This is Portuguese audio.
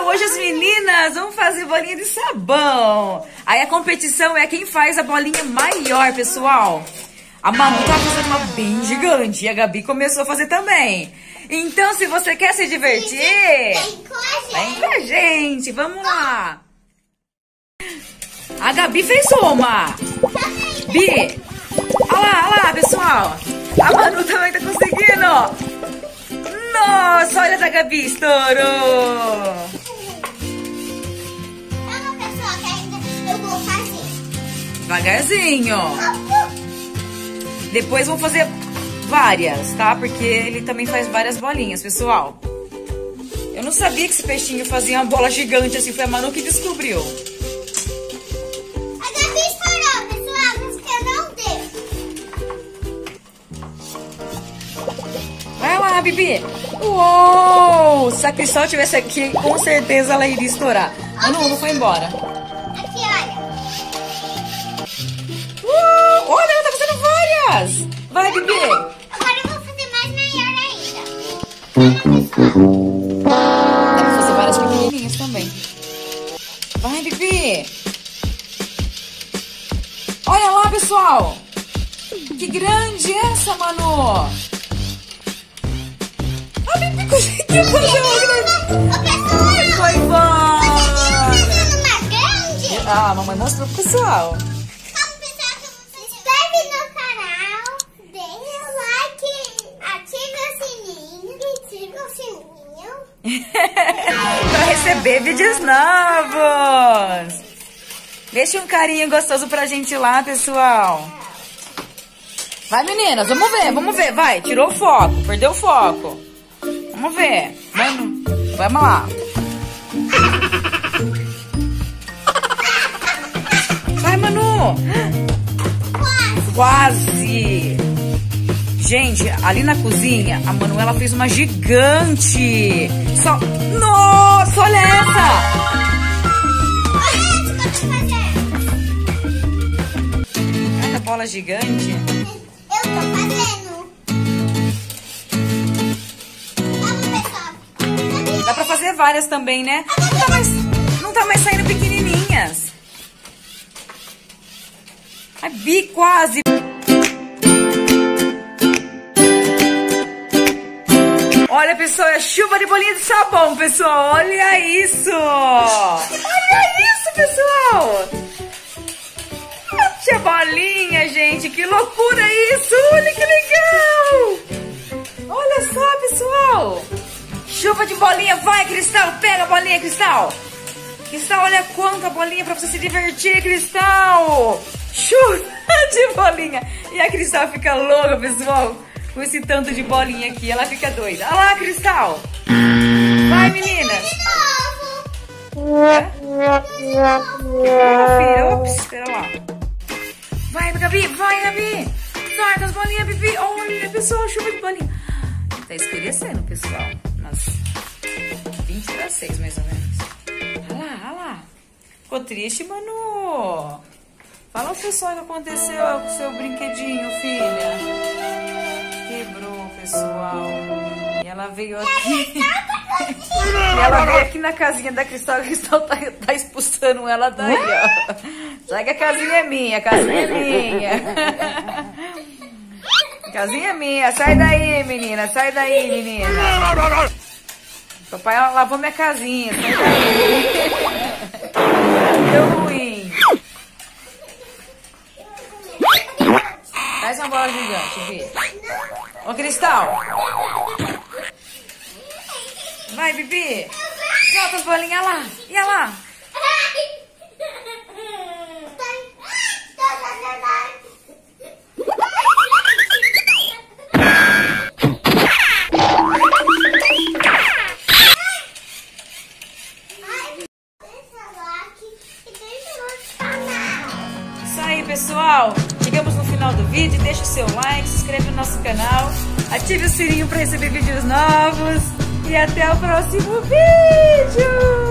Hoje as meninas vão fazer bolinha de sabão. Aí a competição é quem faz a bolinha maior, pessoal. A Manu tá fazendo uma bem gigante e a Gabi começou a fazer também. Então, se você quer se divertir, vem com a gente. Vamos lá. A Gabi fez uma. Bi, olha lá, pessoal. A Manu também tá conseguindo. Nossa, olha da Gabi, estourou. Calma, pessoal, que ainda eu vou fazer. Devagarzinho. Depois vamos fazer várias, tá? Porque ele também faz várias bolinhas, pessoal. Eu não sabia que esse peixinho fazia uma bola gigante assim. Foi a Manu que descobriu. A Gabi estourou, pessoal, mas que eu não dei. Vai lá, Bibi. Uou! Se a Cristal tivesse aqui, com certeza ela iria estourar. Manu, não foi embora. Aqui, olha. Olha, ela tá fazendo várias. Vai, Bibi. Agora eu vou fazer mais maior ainda. Dá pra fazer várias pequenininhas também. Vai, Bibi. Olha lá, pessoal. Que grande é essa, Manu. A Bibi conseguiu fazer uma grande. Foi embora. Uma grande? Ah, a mamãe mostrou pro pessoal. Se inscreve no canal, deixa o like, ativa o sininho, ativa o sininho. Pra receber vídeos novos. Deixa um carinho gostoso pra gente lá, pessoal. Vai, meninas, vamos ver, vai. Tirou o foco, perdeu o foco. Vamos ver. Vamos lá. Vai, Manu. Quase. Gente, ali na cozinha, a Manuela fez uma gigante. Nossa, olha essa. Olha essa que eu tô fazendo. Olha a bola gigante. Eu tô fazendo. Vamos, pessoal. Dá pra fazer várias também, né? Não tá mais saindo pequenininhas. A Bi quase. Olha, pessoal, é chuva de bolinha de sabão, pessoal. Olha isso. Olha isso, pessoal. Tinha bolinha, gente. Que loucura isso. Olha que legal. Olha só, pessoal. Chuva de bolinha. Vai, Cristal. Pega a bolinha, Cristal. Cristal, olha quanta bolinha pra você se divertir, Cristal. Chuva de bolinha. E a Cristal fica louca, pessoal. Com esse tanto de bolinha aqui. Ela fica doida. Olha lá, Cristal. Vai, meninas. Filha, ops, espera lá. Vai, Gabi. Vai, Gabi. Sorte as bolinhas, Bibi. Olha, pessoal, chuva de bolinha. Tá escurecendo, pessoal. Umas 20 para 6, mais ou menos. Olha lá. Ficou triste, Manu. Fala o pessoal o que aconteceu com o seu brinquedinho, filha. Quebrou, pessoal. E ela veio aqui. E ela veio aqui na casinha da Cristal. A Cristal tá expulsando ela daí, ó. Sai que a casinha é minha, a casinha é minha. Casinha é minha. Sai daí, menina. Sai daí, menina. Papai lavou minha casinha. Sai daí. Deu ruim. Faz uma bola gigante, Bibi. Ô, Cristal. Vai, Bibi. Solta as bolinhas lá. E lá. Isso aí, pessoal. Chegamos no final do vídeo. Deixa o seu like, se inscreve no nosso canal, ative o sininho para receber vídeos novos e até o próximo vídeo.